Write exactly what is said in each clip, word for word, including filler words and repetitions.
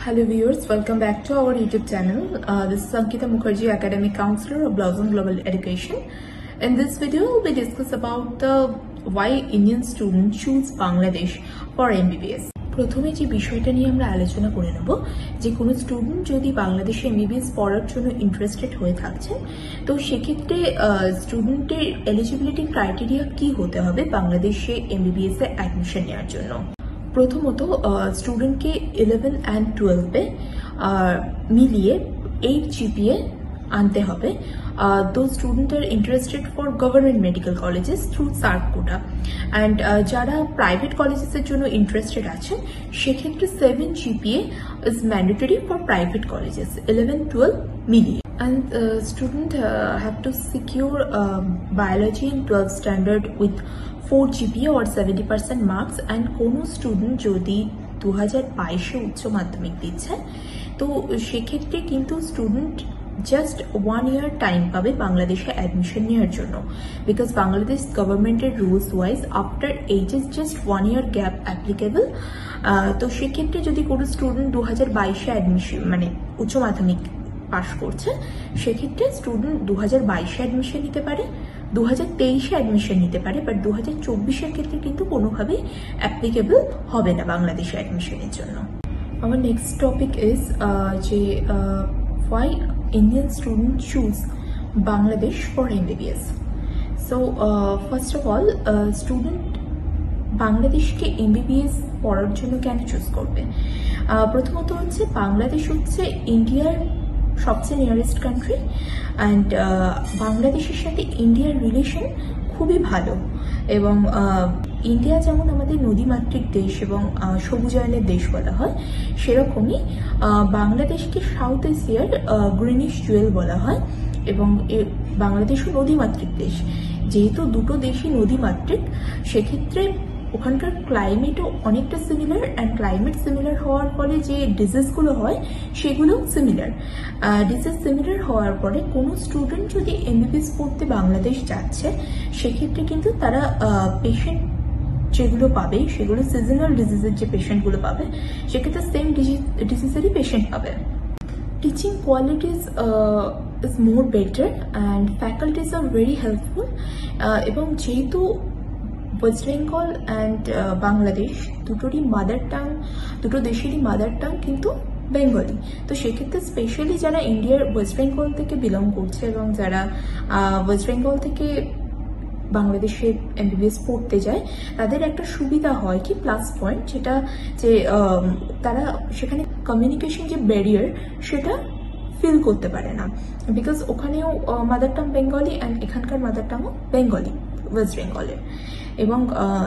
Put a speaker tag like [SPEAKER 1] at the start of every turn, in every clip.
[SPEAKER 1] Hello viewers, welcome back to our YouTube channel. Uh, this is Ankita Mukherjee, Academic Counselor of Blossom Global Education. In this video, we discuss about the why Indian students choose Bangladesh for M B B S. প্রথমে যে বিষয়টা নিয়ে আমরা আলোচনা করে নেব যে কোনো স্টুডেন্ট যদি বাংলাদেশে এমবিবিএস পড়ার জন্য ইন্টারেস্টেড হয়ে থাকছেন তো সেক্ষেত্রে স্টুডেন্টের এলিজিবিলিটি ক্রাইটেরিয়া কি হতে হবে বাংলাদেশে এমবিবিএস এ অ্যাডমিশন নেওয়ার জন্য। প্রথমত স্টুডেন্টকে ইলেভেন অ্যান্ড টুয়েলভে মিলিয়ে এইট জিপিএ আনতে হবে। Those students are interested for government medical colleges through SAARC quota and uh, যারা প্রাইভেট কলেজেসের জন্য ইন্টারেস্টেড আছেন সেক্ষেত্রে seven GPA is mandatory for private colleges eleven twelve মিলিয়ে। And uh, student uh, have to secure uh, biology in twelve standard with four GPA or seventy percent marks and কোনো student যদি দু হাজার বাইশে উচ্চ মাধ্যমিক দিচ্ছে তো সেক্ষেত্রে কিন্তু student just one year time পাবে বাংলাদেশে অ্যাডমিশন নেওয়ার জন্য বিকজ বাংলাদেশ গভর্নমেন্টের rules wise after HS just one year gap applicable. তো সেক্ষেত্রে যদি কোনো স্টুডেন্ট দু হাজার বাইশে অ্যাডমিশন মানে উচ্চ মাধ্যমিক পাস করছে সেক্ষেত্রে স্টুডেন্ট দু হাজার বাইশে অ্যাডমিশন নিতে পারে, দু হাজার তেইশে অ্যাডমিশন নিতে পারে, বাট দু হাজার চব্বিশের ক্ষেত্রে কিন্তু কোনোভাবেই অ্যাপ্লিকেবল হবে না বাংলাদেশে অ্যাডমিশনের জন্য। আমার নেক্সট টপিক ইজ যে why Indian students choose Bangladesh for M B B S. So uh, first of all, uh, student বাংলাদেশকে এমবিবিএস পড়ার জন্য কেন চুজ করবে? প্রথমত হচ্ছে বাংলাদেশ হচ্ছে ইন্ডিয়ার সবচেয়ে নিয়ারেস্ট কান্ট্রি অ্যান্ড বাংলাদেশের সাথে ইন্ডিয়ার রিলেশন খুবই ভালো এবং ইন্ডিয়া যেমন আমাদের নদীমাতৃক দেশ এবং সবুজায়নের দেশ বলা হয় সেরকমই বাংলাদেশকে সাউথ এশিয়ার গ্রিনিশ জুয়েল বলা হয় এবং বাংলাদেশও নদীমাতৃক দেশ। যেহেতু দুটো দেশই নদীমাতৃক সেক্ষেত্রে ওখানকার ক্লাইমেটও অনেকটা সিমিলার অ্যান্ড ক্লাইমেট সিমিলার হওয়ার ফলে যে ডিজিজগুলো হয় সেগুলো সিমিলার। ডিজিজ সিমিলার হওয়ার পরে কোনো স্টুডেন্ট যদি এমবিবিএস পড়তে বাংলাদেশ যাচ্ছে সেক্ষেত্রে কিন্তু তারা পেশেন্ট যেগুলো পাবে সেগুলো সিজনাল ডিজিজের যে পেশেন্টগুলো পাবে সেক্ষেত্রে সেম ডিজিজেরই পেশেন্ট পাবে। Teaching qualities is more better and faculties are very helpful এবং যেহেতু ওয়েস্ট বেঙ্গল অ্যান্ড বাংলাদেশ দুটোরই মাদার টাং দুটো দেশেরই মাদার টাং কিন্তু বেঙ্গলি, তো সেক্ষেত্রে স্পেশালি যারা ইন্ডিয়ার ওয়েস্ট বেঙ্গল থেকে বিলং করছে এবং যারা ওয়েস্ট বেঙ্গল থেকে বাংলাদেশে এমবিবিএস পড়তে যায় তাদের একটা সুবিধা হয় কি প্লাস পয়েন্ট যেটা যে তারা সেখানে কমিউনিকেশন যে ব্যারিয়ার সেটা ফিল করতে পারে না বিকজ ওখানেও মাদার টাং বেঙ্গলি অ্যান্ড এখানকার মাদার টাংও বেঙ্গলি ওয়েস্ট বেঙ্গলের এবং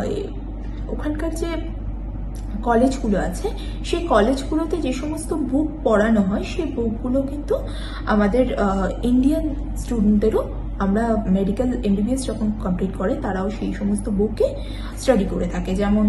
[SPEAKER 1] ওখানকার যে কলেজগুলো আছে সেই কলেজগুলোতে যে সমস্ত বুক পড়ানো হয় সেই বুকগুলো কিন্তু আমাদের ইন্ডিয়ান স্টুডেন্টদেরও আমরা মেডিকেল এমবিবিএস যখন কমপ্লিট করে তারাও সেই সমস্ত বুকে স্টাডি করে থাকে, যেমন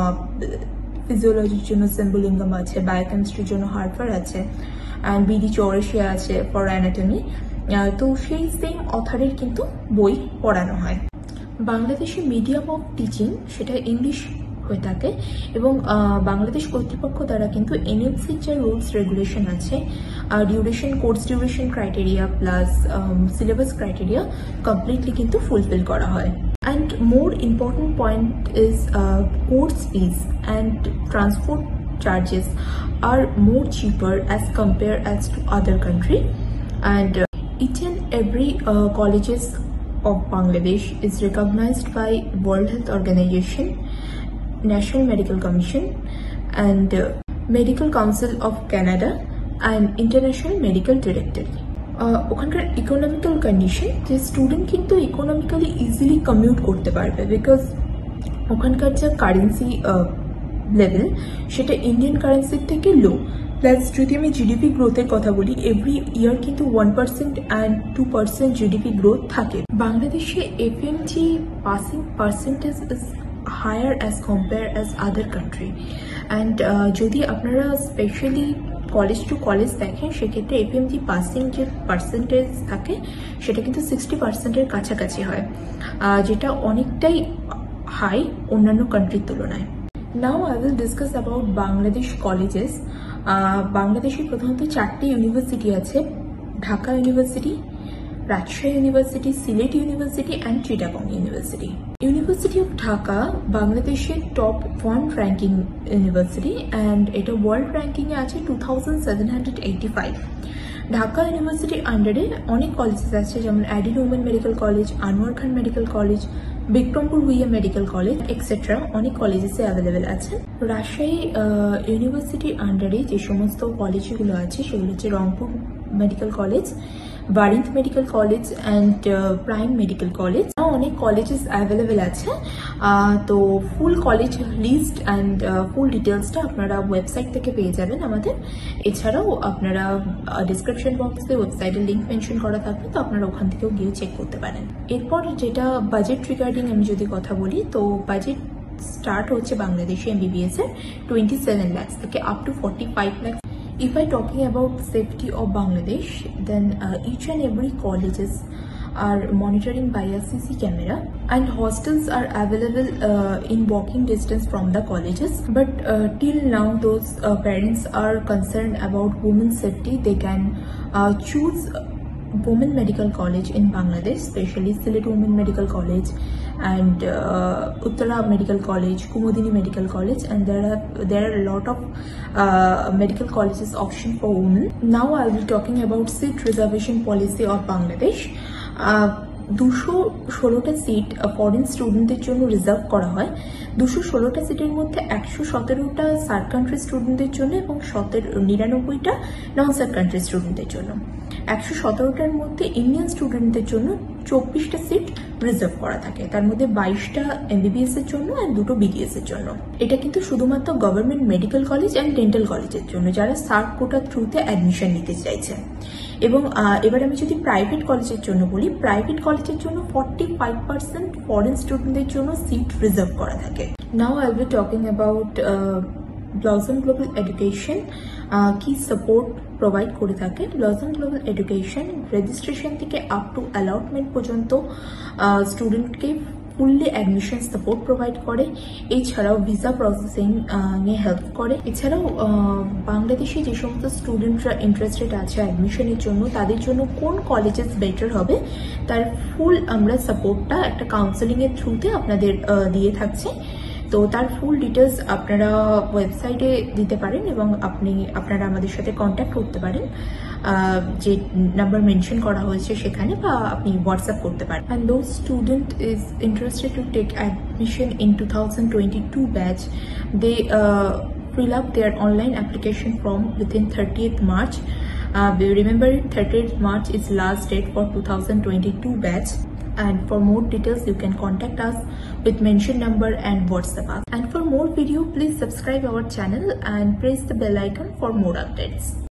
[SPEAKER 1] ফিজিওলজির জন্য সিম্বলিঙ্গাম আছে, বায়োকেমিস্ট্রির জন্য হার্ভার্ড আছে অ্যান্ড বিডি চৌরাশিয়া আছে ফর অ্যানাটমি। তো সেই সেম অথারের কিন্তু বই পড়ানো হয়। বাংলাদেশে মিডিয়াম অফ টিচিং সেটা ইংলিশ হয়ে থাকে এবং বাংলাদেশ কর্তৃপক্ষ দ্বারা কিন্তু এনএমসির যে রুলস রেগুলেশন আছে duration course duration criteria plus syllabus criteria completely কিন্তু ফুলফিল করা হয়। And more important point is course fees and transport charges are more cheaper as compared as to other country and uh, each and every uh, colleges of Bangladesh is recognized by World Health Organization, National Medical Commission and uh, Medical Council of Canada and International Medical Directory. ওখানকার economical condition যে student কিন্তু economically easily commute করতে পারবে বিকজ ওখানকার যে currency level সেটা Indian কারেন্সির থেকে লো। প্লাস যদি আমি জিডিপি গ্রোথের কথা বলি এভরি ইয়ার কিন্তু one percent and two percent GDP growth থাকে। বাংলাদেশে FMG passing percentage is higher as compare as other country and যদি আপনারা স্পেশালি কলেজ টু কলেজ দেখেন সেক্ষেত্রে এফএমজি পাসিং যে পার্সেন্টেজ থাকে সেটা কিন্তু সিক্সটি পার্সেন্টের কাছাকাছি হয় যেটা অনেকটাই হাই অন্যান্য কান্ট্রির তুলনায়। Now I will discuss about Bangladesh colleges বাংলাদেশে প্রধানত চারটি ইউনিভার্সিটি আছে: Dhaka university, Rajshahi university, Sylhet university and Chittagong university. University of Dhaka বাংলাদেশের top one ranking university and এটা ওয়ার্ল্ড র্যাঙ্কিংয়ে আছে two thousand seven hundred eighty five. Dhaka ইউনিভার্সিটির আন্ডারে অনেক কলেজেস আছে, যেমন Addin women medical college, Anwar Khan medical college, Bikrampur উইএ মেডিকেল কলেজ এক্সেট্রা অনেক কলেজেসে অ্যাভেলেবেল আছে। রাজশাহী ইউনিভার্সিটির আন্ডারে যে সমস্ত কলেজগুলো আছে সেগুলো হচ্ছে Rangpur medical college, Barind medical college and prime medical college. অনেক কলেজেস অ্যাভেলেবেল আছে। তো full college list and full ডিটেলসটা আপনারা ওয়েবসাইট থেকে পেয়ে যাবেন আমাদের। এছাড়াও আপনারা ডিসক্রিপশন বক্সে ওয়েবসাইটের লিঙ্ক মেনশন করা থাকবে, তো আপনারা ওখান থেকেও গিয়ে চেক করতে পারেন। এরপর যেটা বাজেট রিগার্ডিং আমি যদি কথা বলি, তো বাজেট স্টার্ট হচ্ছে বাংলাদেশে এমবিবিএস এর টোয়েন্টি সেভেন ল্যাক্স থেকে up to forty five lakhs. If I talking about safety of Bangladesh, then uh, each and every colleges are monitoring by a C C camera, and hostels are available uh, in walking distance from the colleges. But uh, till now, those uh, parents are concerned about women's safety. They can uh, choose Women Medical College in Bangladesh, especially Silet Women Medical College and uh, Uttara Medical College, Kumudini Medical College, and there are there are a lot of uh, medical colleges option for women. Now I will be talking about seat reservation policy of Bangladesh. দুশো ষোলোটা seat foreign স্টুডেন্টদের জন্য reserve করা হয়। দুশো ষোলোটা সিটের মধ্যে একশো সতেরোটা সার্ক কান্ট্রি স্টুডেন্টদের জন্য এবং সতেরো নিরানব্বইটা নন সার্ক কান্ট্রি স্টুডেন্টদের জন্য। একশো সতেরোটার মধ্যে ইন্ডিয়ান স্টুডেন্টদের জন্য চব্বিশটা সিট রিজার্ভ করা থাকে, তার মধ্যে বাইশটা এমবিবিএস এর জন্য আর দুটো বিডিএস এর জন্য। এটা কিন্তু শুধুমাত্র government medical college and dental কলেজের জন্য যারা সার্ক কোটার থ্রুতে অ্যাডমিশন নিতে চাইছে। এবং এবার আমি যদি প্রাইভেট কলেজের জন্য বলি, প্রাইভেট কলেজের জন্য ফর্টি ফাইভ পার্সেন্ট ফরেন স্টুডেন্টদের জন্য সিট রিজার্ভ করা থাকে। Now I will be talking about Blossom Global Education কি সাপোর্ট প্রোভাইড করে থাকে। ব্লসম গ্লোবাল এডুকেশন রেজিস্ট্রেশন থেকে আপ টু অ্যালটমেন্ট পর্যন্ত স্টুডেন্টকে ফুললি অ্যাডমিশন সাপোর্ট প্রোভাইড করে। এছাড়াও ভিসা প্রসেসিং নিয়ে হেল্প করে। এছাড়াও বাংলাদেশে যে সমস্ত স্টুডেন্টরা ইন্টারেস্টেড আছে অ্যাডমিশনের জন্য, তাদের জন্য কোন কলেজেস বেটার হবে তার ফুল আমরা সাপোর্টটা একটা কাউন্সেলিংয়ের থ্রুতে আপনাদের দিয়ে থাকছে। তো তার ফুল ডিটেলস আপনারা ওয়েবসাইটে দিতে পারেন এবং আপনি আপনারা আমাদের সাথে কন্ট্যাক্ট করতে পারেন, যে নাম্বার মেনশন করা হয়েছে সেখানে, বা আপনি হোয়াটসঅ্যাপ করতে পারেন। And those student is interested to take admission in two thousand twenty two batch, they fill up their online application form within thirtieth March. Uh, remember it, thirtieth March is last date for two thousand twenty-two batch. And for more details you can contact us with mentioned number and WhatsApp us. And for more video please subscribe our channel and press the bell icon for more updates.